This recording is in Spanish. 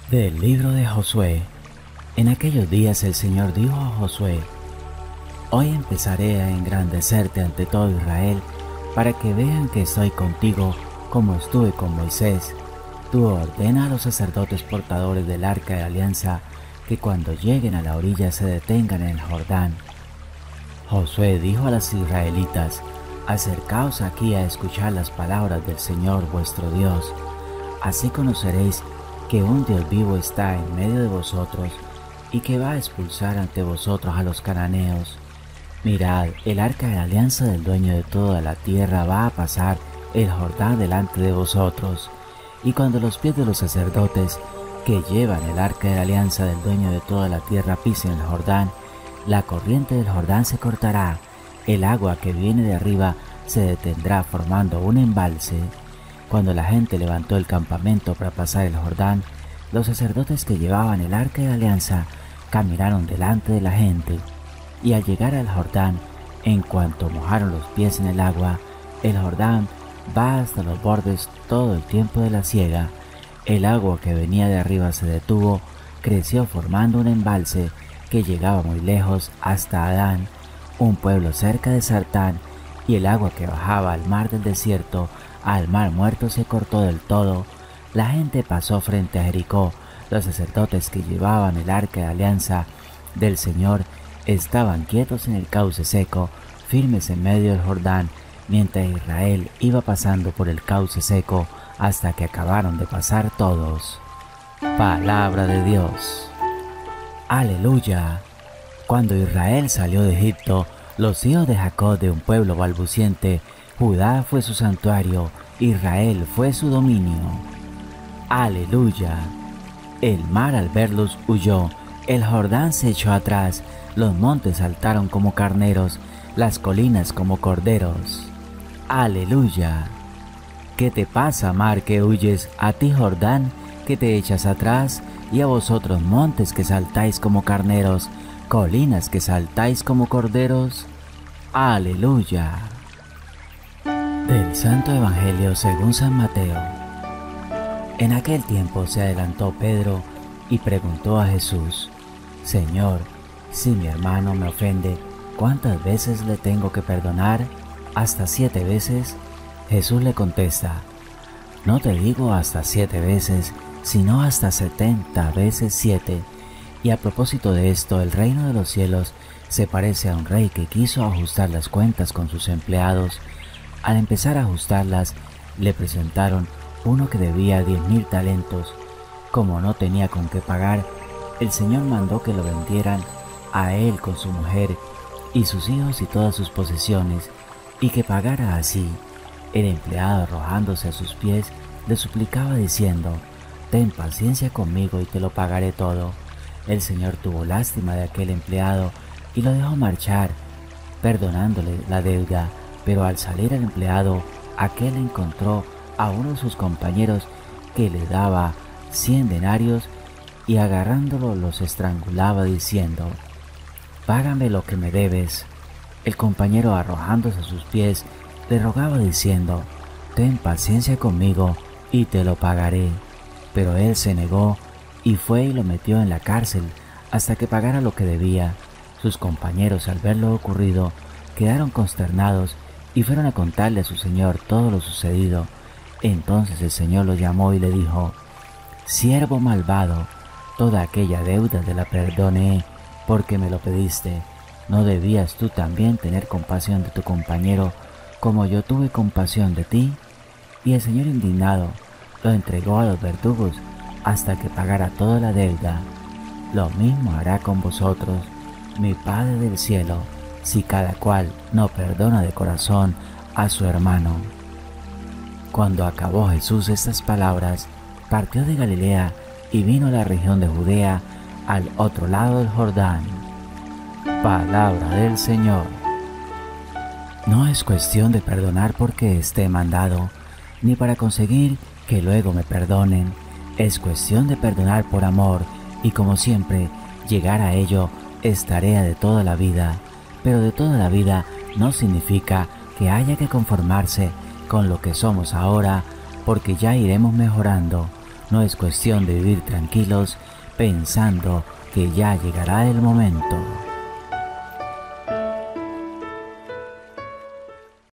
Del libro de Josué. En aquellos días el Señor dijo a Josué: Hoy empezaré a engrandecerte ante todo Israel, para que vean que estoy contigo como estuve con Moisés. Tú ordena a los sacerdotes portadores del arca de alianza que cuando lleguen a la orilla se detengan en el Jordán. Josué dijo a los israelitas: Acercaos aquí a escuchar las palabras del Señor vuestro Dios. Así conoceréis que un Dios vivo está en medio de vosotros y que va a expulsar ante vosotros a los cananeos. Mirad, el arca de la alianza del dueño de toda la tierra va a pasar el Jordán delante de vosotros. Y cuando los pies de los sacerdotes que llevan el arca de la alianza del dueño de toda la tierra pisen el Jordán, la corriente del Jordán se cortará, el agua que viene de arriba se detendrá formando un embalse. Cuando la gente levantó el campamento para pasar el Jordán, los sacerdotes que llevaban el arca de la alianza caminaron delante de la gente, y al llegar al Jordán, en cuanto mojaron los pies en el agua, el Jordán va hasta los bordes todo el tiempo de la siega. El agua que venía de arriba se detuvo, creció formando un embalse que llegaba muy lejos hasta Adán, un pueblo cerca de Sartán, y el agua que bajaba al mar del desierto, al mar muerto, se cortó del todo. La gente pasó frente a Jericó. Los sacerdotes que llevaban el arca de alianza del Señor estaban quietos en el cauce seco, firmes en medio del Jordán, mientras Israel iba pasando por el cauce seco hasta que acabaron de pasar todos. Palabra de Dios. Aleluya. Cuando Israel salió de Egipto, los hijos de Jacob de un pueblo balbuciente, Judá fue su santuario, Israel fue su dominio. Aleluya. El mar al verlos huyó, el Jordán se echó atrás, los montes saltaron como carneros, las colinas como corderos. Aleluya. ¿Qué te pasa, mar, que huyes? A ti, Jordán, que te echas atrás, y a vosotros, montes, que saltáis como carneros, colinas que saltáis como corderos. Aleluya. Del Santo Evangelio según San Mateo. En aquel tiempo se adelantó Pedro y preguntó a Jesús: Señor, si mi hermano me ofende, ¿cuántas veces le tengo que perdonar? ¿Hasta 7 veces? Jesús le contesta: No te digo hasta 7 veces, sino hasta 70 veces 7. Y a propósito de esto, el reino de los cielos se parece a un rey que quiso ajustar las cuentas con sus empleados. Al empezar a ajustarlas, le presentaron uno que debía 10,000 talentos. Como no tenía con qué pagar, el Señor mandó que lo vendieran a él con su mujer y sus hijos y todas sus posesiones, y que pagara así. El empleado, arrojándose a sus pies, le suplicaba diciendo: Ten paciencia conmigo y te lo pagaré todo. El Señor tuvo lástima de aquel empleado y lo dejó marchar, perdonándole la deuda. Pero al salir el empleado, aquel encontró a uno de sus compañeros que le daba 100 denarios y agarrándolo los estrangulaba diciendo: Págame lo que me debes. El compañero, arrojándose a sus pies, le rogaba diciendo: Ten paciencia conmigo y te lo pagaré. Pero él se negó y fue y lo metió en la cárcel hasta que pagara lo que debía. Sus compañeros, al ver lo ocurrido, quedaron consternados y fueron a contarle a su señor todo lo sucedido. Entonces el Señor lo llamó y le dijo: Siervo malvado, toda aquella deuda te la perdoné porque me lo pediste. ¿No debías tú también tener compasión de tu compañero como yo tuve compasión de ti? Y el Señor, indignado, lo entregó a los verdugos hasta que pagara toda la deuda. Lo mismo hará con vosotros mi Padre del cielo, si cada cual no perdona de corazón a su hermano. Cuando acabó Jesús estas palabras, partió de Galilea y vino a la región de Judea, al otro lado del Jordán. Palabra del Señor. No es cuestión de perdonar porque esté mandado, ni para conseguir que luego me perdonen. Es cuestión de perdonar por amor, y como siempre, llegar a ello es tarea de toda la vida. Pero de toda la vida no significa que haya que conformarse con lo que somos ahora, porque ya iremos mejorando. No es cuestión de vivir tranquilos pensando que ya llegará el momento.